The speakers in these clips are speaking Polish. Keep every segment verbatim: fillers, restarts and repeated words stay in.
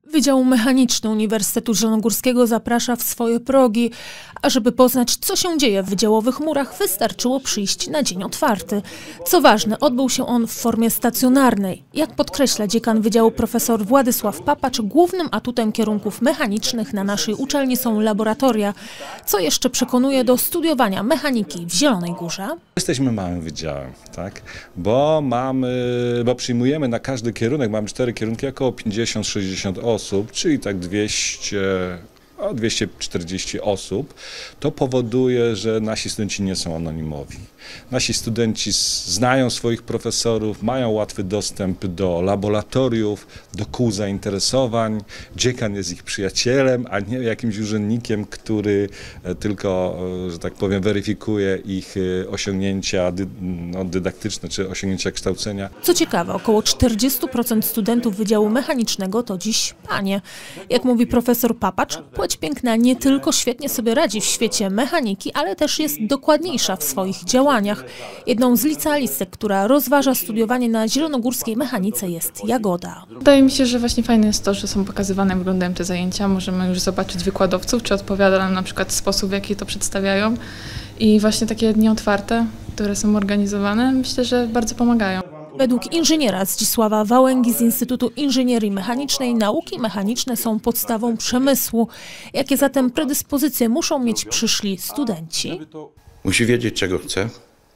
Wydział Mechaniczny Uniwersytetu Zielonogórskiego zaprasza w swoje progi. A żeby poznać, co się dzieje w wydziałowych murach, wystarczyło przyjść na dzień otwarty. Co ważne, odbył się on w formie stacjonarnej. Jak podkreśla dziekan wydziału profesor Władysław Papacz, głównym atutem kierunków mechanicznych na naszej uczelni są laboratoria, co jeszcze przekonuje do studiowania mechaniki w Zielonej Górze. Jesteśmy małym wydziałem, tak? Bo mamy, bo przyjmujemy na każdy kierunek, mamy cztery kierunki, około pięćdziesiąt sześćdziesiąt osób, czyli tak dwieście, o dwieście czterdzieści osób. To powoduje, że nasi studenci nie są anonimowi. Nasi studenci znają swoich profesorów, mają łatwy dostęp do laboratoriów, do kół zainteresowań. Dziekan jest ich przyjacielem, a nie jakimś urzędnikiem, który tylko, że tak powiem, weryfikuje ich osiągnięcia no, dydaktyczne czy osiągnięcia kształcenia. Co ciekawe, około czterdzieści procent studentów Wydziału Mechanicznego to dziś panie. Jak mówi profesor Papacz, płeć piękna nie tylko świetnie sobie radzi w świecie mechaniki, ale też jest dokładniejsza w swoich działaniach. Jedną z licealistek, która rozważa studiowanie na zielonogórskiej mechanice, jest Jagoda. Wydaje mi się, że właśnie fajne jest to, że są pokazywane, jak wyglądają te zajęcia. Możemy już zobaczyć wykładowców, czy odpowiada nam na przykład sposób, w jaki to przedstawiają. I właśnie takie dni otwarte, które są organizowane, myślę, że bardzo pomagają. Według inżyniera Zdzisława Wałęgi z Instytutu Inżynierii Mechanicznej nauki mechaniczne są podstawą przemysłu. Jakie zatem predyspozycje muszą mieć przyszli studenci? Musi wiedzieć, czego chce,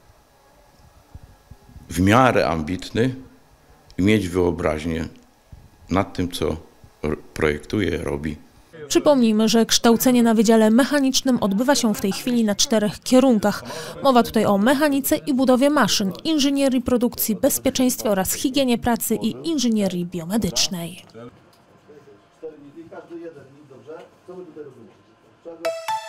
w miarę ambitny i mieć wyobraźnię nad tym, co projektuje, robi. Przypomnijmy, że kształcenie na Wydziale Mechanicznym odbywa się w tej chwili na czterech kierunkach. Mowa tutaj o mechanice i budowie maszyn, inżynierii produkcji, bezpieczeństwie oraz higienie pracy i inżynierii biomedycznej.